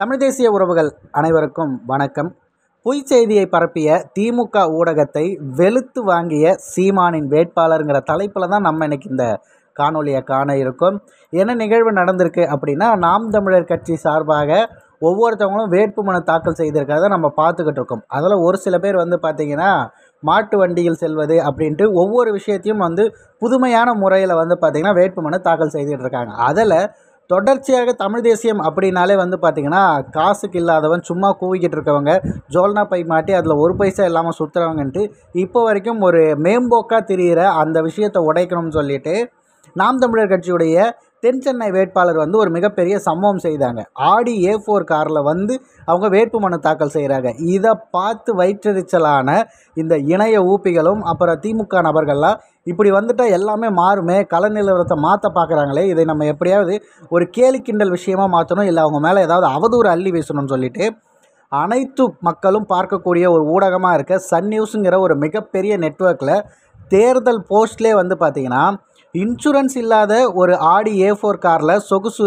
தமிழ் தேசிய உறவுகள் அனைவருக்கும் வணக்கம். பொய் செய்தியை பரப்பிய திமுக ஊடகத்தை வெளுத்து வாங்கிய சீமானின் வேட்பாளருங்கிற தலைப்பில் தான் நம்ம இன்னைக்கு இந்த காணொலியை காண இருக்கோம். என்ன நிகழ்வு நடந்திருக்கு அப்படின்னா, நாம் தமிழர் கட்சி சார்பாக ஒவ்வொருத்தவங்களும் வேட்புமனு தாக்கல் செய்திருக்கிறத நம்ம பார்த்துக்கிட்டு இருக்கோம். அதில் ஒரு சில பேர் பார்த்திங்கன்னா மாட்டு வண்டியில் செல்வது அப்படின்ட்டு ஒவ்வொரு விஷயத்தையும் புதுமையான முறையில் பார்த்திங்கன்னா வேட்புமனு தாக்கல் செய்துகிட்டு இருக்காங்க. அதில் தொடர்ச்சியாக தமிழ் தேசியம் அப்படின்னாலே பார்த்திங்கன்னா காசுக்கு இல்லாதவன் சும்மா கூவிக்கிட்டு இருக்கவங்க, ஜோல்னா பை மாட்டி அதில் ஒரு பைசா இல்லாமல் சுற்றுறவங்கன்ட்டு இப்போ வரைக்கும் ஒரு மேம்போக்காக திரிகிற அந்த விஷயத்தை உடைக்கணும்னு சொல்லிட்டு நாம் தமிழர் கட்சியுடைய தென் சென்னை வேட்பாளர் ஒரு மிகப்பெரிய சம்பவம் செய்தாங்க. ஆடி A4 காரில் அவங்க வேட்புமனு தாக்கல் செய்கிறாங்க. இதை பார்த்து வயிற்றெரிச்சலான இந்த இணைய ஊப்பிகளும் அப்புறம் திமுக நபர்கள்லாம் இப்படி வந்துட்டால் எல்லாமே மாறுமே, கள நிலவரத்தை மாற்ற பார்க்குறாங்களே, இதை நம்ம எப்படியாவது ஒரு கேலி கிண்டல் விஷயமாக மாற்றணும், இல்லை அவங்க மேலே ஏதாவது அவதூறு அள்ளி வீசணும்னு சொல்லிட்டு அனைத்து மக்களும் பார்க்கக்கூடிய ஒரு ஊடகமாக இருக்க சன் நியூஸுங்கிற ஒரு மிகப்பெரிய நெட்வொர்க்கில் தேர்தல் போஸ்ட்லேயே பார்த்திங்கன்னா இன்சூரன்ஸ் இல்லாத ஒரு ஆடி A4 காரில்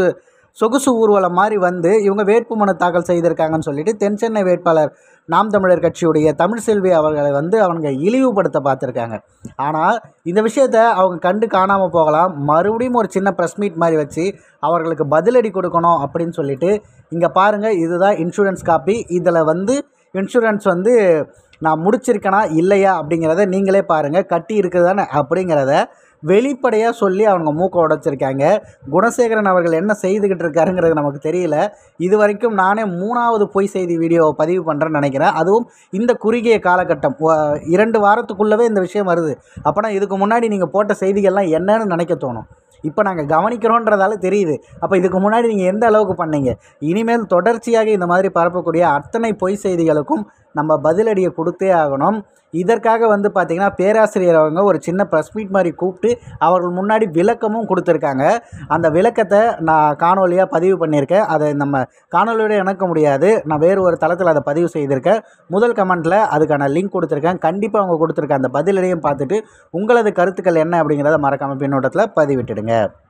சொகுசு ஊர்வலம் மாதிரி இவங்க வேட்புமனு தாக்கல் செய்திருக்காங்கன்னு சொல்லிட்டு தென் சென்னை வேட்பாளர் நாம் தமிழர் கட்சியுடைய தமிழ்செல்வி அவர்களை அவங்க இழிவுபடுத்த பார்த்துருக்காங்க. ஆனால் இந்த விஷயத்தை அவங்க கண்டு காணாமல் போகலாம். மறுபடியும் ஒரு சின்ன ப்ரெஸ் மீட் மாதிரி வச்சு அவர்களுக்கு பதிலடி கொடுக்கணும் அப்படின்னு சொல்லிட்டு, இங்கே பாருங்கள், இதுதான் இன்சூரன்ஸ் காப்பி, இதில் இன்சூரன்ஸ் நான் முடிச்சிருக்கேனா இல்லையா அப்படிங்கிறத நீங்களே பாருங்கள், கட்டி இருக்குது தானே அப்படிங்கிறத வெளிப்படையாக சொல்லி அவங்க மூக்க உடைச்சிருக்காங்க. குணசேகரன் அவர்கள் என்ன செய்துக்கிட்டு இருக்காருங்கிறது நமக்கு தெரியல. இது வரைக்கும் நானே 3வது பொய் செய்தி வீடியோவை பதிவு பண்ணுறேன்னு நினைக்கிறேன். அதுவும் இந்த குறுகிய காலகட்டம் 2 வாரத்துக்குள்ளவே இந்த விஷயம் வருது. அப்போனா இதுக்கு முன்னாடி நீங்கள் போட்ட செய்திகள்லாம் என்னன்னு நினைக்க தோணும். இப்போ நாங்கள் கவனிக்கிறோன்றதால தெரியுது. அப்போ இதுக்கு முன்னாடி நீங்கள் எந்த அளவுக்கு பண்ணீங்க? இனிமேல் தொடர்ச்சியாக இந்த மாதிரி பரப்பக்கூடிய அத்தனை பொய் செய்திகளுக்கும் நம்ம பதிலடியை கொடுத்தே ஆகணும். இதற்காக பார்த்திங்கன்னா பேராசிரியர் அவங்க ஒரு சின்ன ப்ரெஸ் மீட் மாதிரி கூப்பிட்டு அவர்கள் முன்னாடி விளக்கமும் கொடுத்துருக்காங்க. அந்த விளக்கத்தை நான் காணொலியாக பதிவு பண்ணியிருக்கேன். அதை நம்ம காணொலியோடு இணைக்க முடியாது, நான் வேறு ஒரு தளத்தில் அதை பதிவு செய்திருக்கேன். முதல் கமெண்ட்டில் அதுக்கான லிங்க் கொடுத்துருக்கேன். கண்டிப்பாக அவங்க கொடுத்துருக்க அந்த பதிலடியும் பார்த்துட்டு உங்களது கருத்துக்கள் என்ன அப்படிங்கிறத மறக்காமல் பின்னோட்டத்தில் பதிவிட்டுடுங்க.